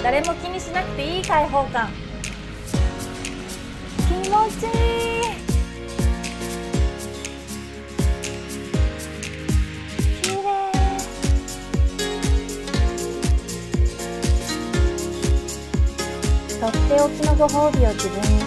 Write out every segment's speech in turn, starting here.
誰も気にしなくていい開放感。気持ちいい。きれい。とっておきのご褒美を自分に。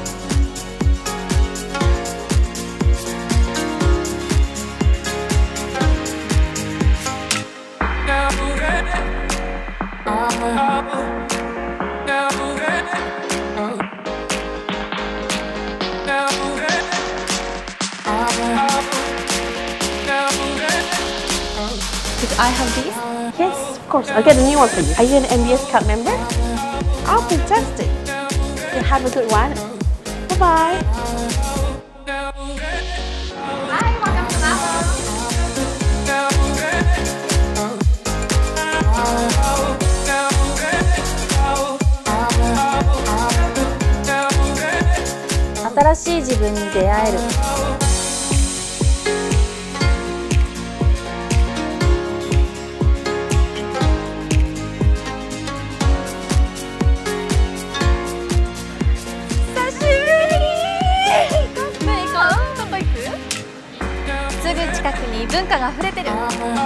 Did I have these? Yes, of course. I'll get a new one for you. Are you an MBS Cup member? Oh, fantastic. You have a good one. Bye-bye. Hi, welcome to Apple. 新しい自分に出会える。すぐ近くに文化が溢れてる。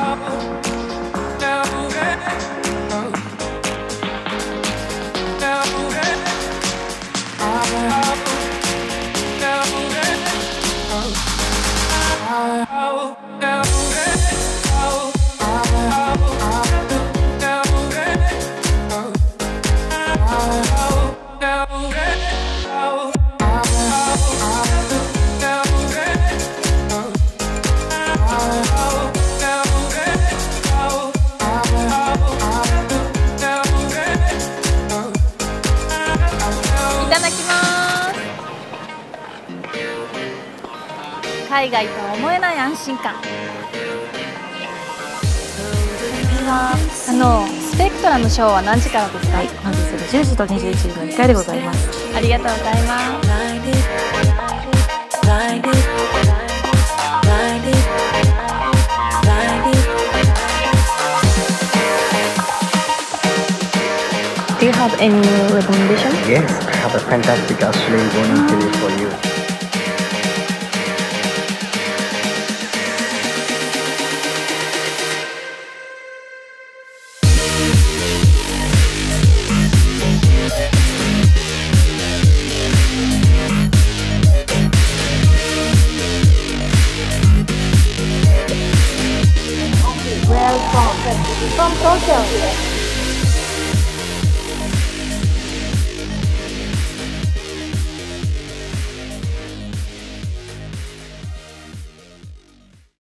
海外とは思えない安心感。スペクトラムショーは何時からですか？ はい、本日が10時と21時の1回でございます。 ありがとうございます。 Do you have any recommendation? Yes, I have a fantastic Australian interview for you. Where from? From Tokyo.